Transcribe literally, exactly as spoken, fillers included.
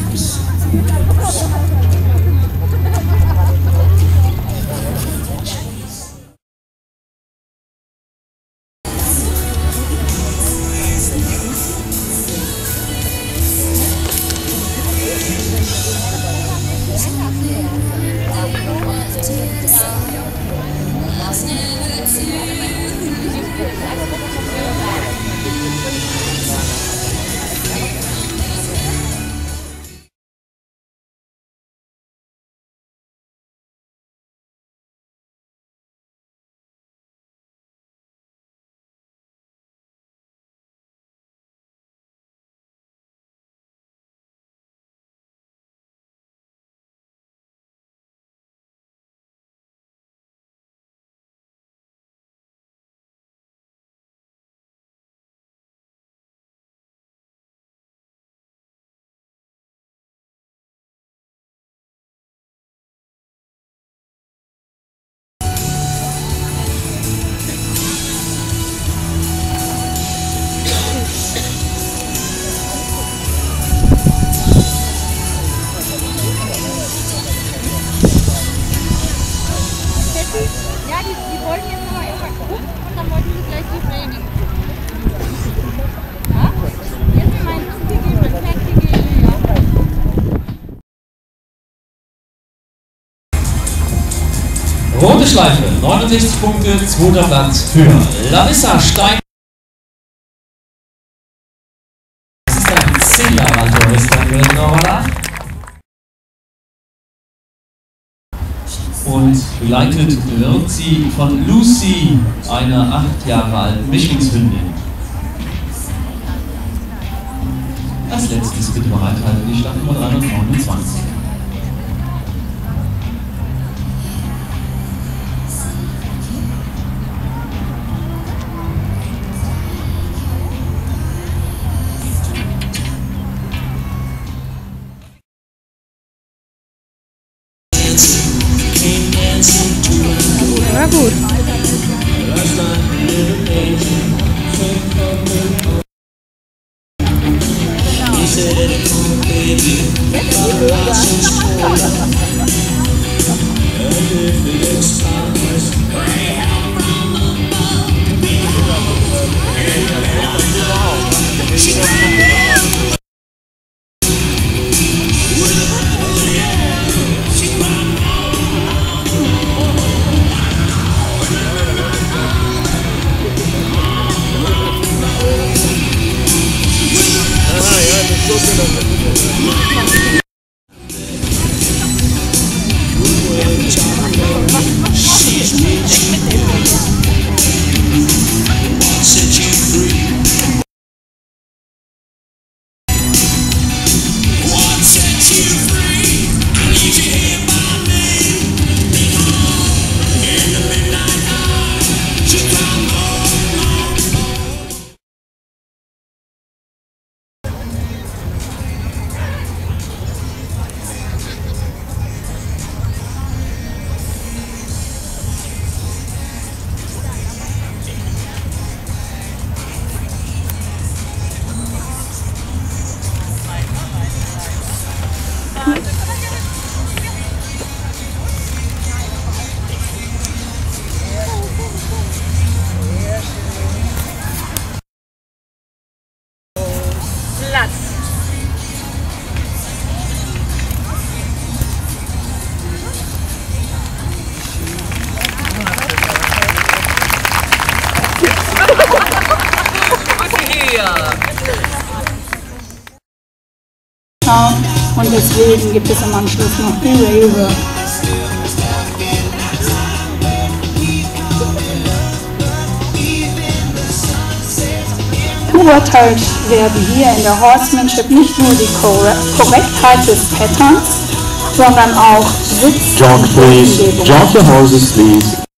Ja, die, die wollten jetzt nochmal irgendwann gucken und dann wollten sie gleich die Training. Ja? Jetzt mir meinen Zug gegeben, mein Pferd gegeben, ja. Rote Schleife, neunundsechzig Punkte, zweiter Platz für Larissa Stein. Das ist ein zehn Jahre alter Western-Weltnormaler. Und begleitet wird sie von Lucy, einer acht Jahre alten Mischlingshündin. Als letztes bitte bereithalten die Startnummer dreihundertneunundzwanzig. Na gut. Und deswegen gibt es im Anschluss noch die Rave. Beurteilt werden hier in der Horsemanship nicht nur die Korrektheit des Patterns, sondern auch Sitz- Jog, please. Jog the horses, please.